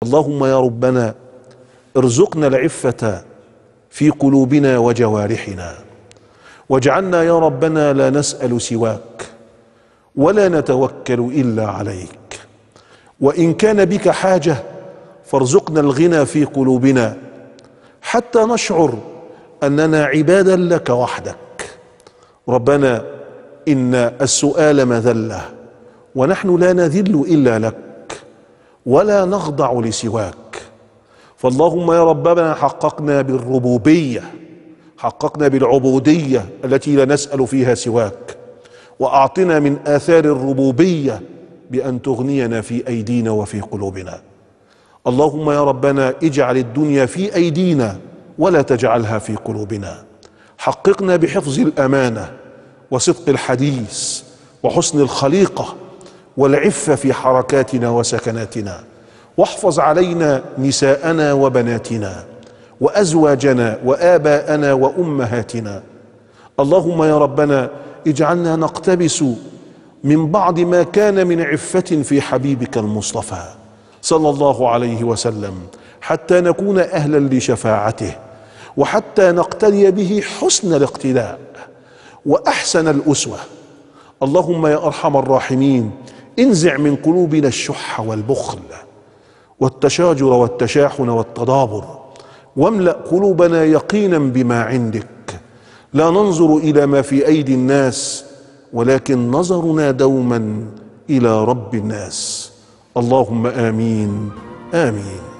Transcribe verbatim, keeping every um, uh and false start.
اللهم يا ربنا ارزقنا العفة في قلوبنا وجوارحنا، واجعلنا يا ربنا لا نسأل سواك ولا نتوكل إلا عليك، وإن كان بك حاجة فارزقنا الغنى في قلوبنا حتى نشعر أننا عبادا لك وحدك. ربنا إن السؤال مذلة، ونحن لا نذل إلا لك ولا نخضع لسواك، فاللهم يا ربنا حققنا بالربوبية، حققنا بالعبودية التي لا نسأل فيها سواك، وأعطنا من آثار الربوبية بأن تغنينا في أيدينا وفي قلوبنا. اللهم يا ربنا اجعل الدنيا في أيدينا ولا تجعلها في قلوبنا، حققنا بحفظ الأمانة وصدق الحديث وحسن الخليقة والعفة في حركاتنا وسكناتنا، واحفظ علينا نساءنا وبناتنا وأزواجنا وآباءنا وأمهاتنا. اللهم يا ربنا اجعلنا نقتبس من بعض ما كان من عفة في حبيبك المصطفى صلى الله عليه وسلم، حتى نكون أهلا لشفاعته، وحتى نقتدي به حسن الاقتداء وأحسن الأسوة. اللهم يا أرحم الراحمين انزع من قلوبنا الشح والبخل والتشاجر والتشاحن والتدابر، واملأ قلوبنا يقينا بما عندك، لا ننظر إلى ما في أيدي الناس ولكن نظرنا دوما إلى رب الناس. اللهم آمين آمين.